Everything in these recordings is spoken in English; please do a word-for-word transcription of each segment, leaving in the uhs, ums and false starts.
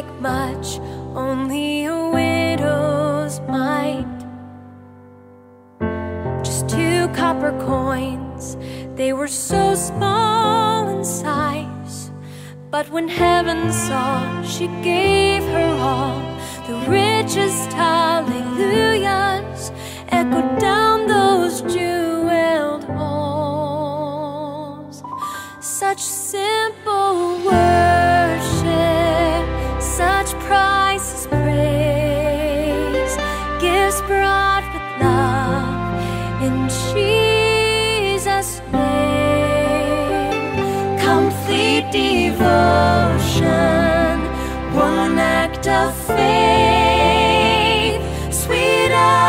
like much, only a widow's mite. Just two copper coins, they were so small in size. But when heaven saw, she gave her all. The richest hallelujahs echoed down those jeweled halls. Such simple worship, such priceless praise, gifts brought with love in Jesus' name. Complete devotion, one act of faith, sweet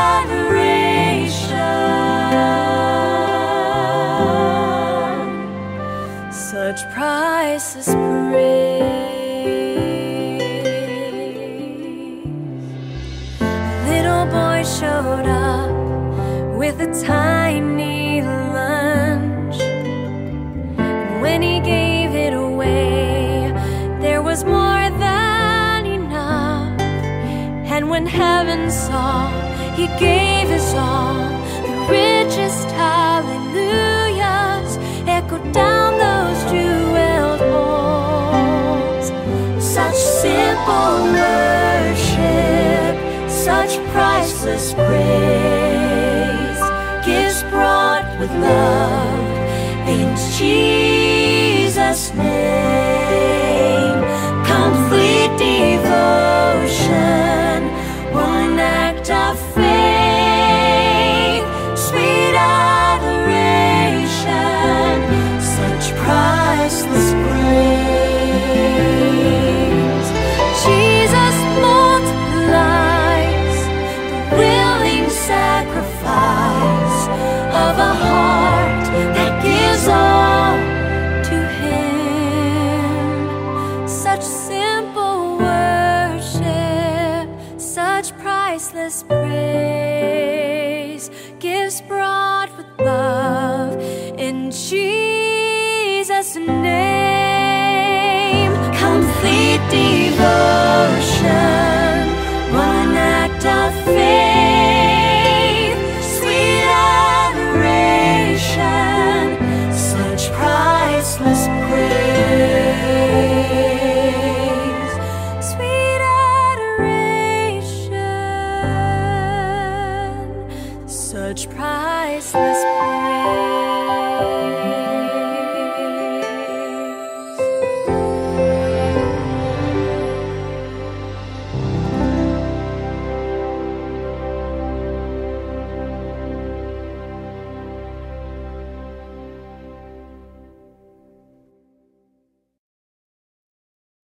adoration, such priceless praise. A little boy showed up with a tiny lunch, and when he gave it away, there was more than enough. And when heaven saw, he gave his all. The richest hallelujahs echoed down those jeweled halls. Such simple worship, such priceless praise, gifts brought with love in Jesus' name. Complete devotion,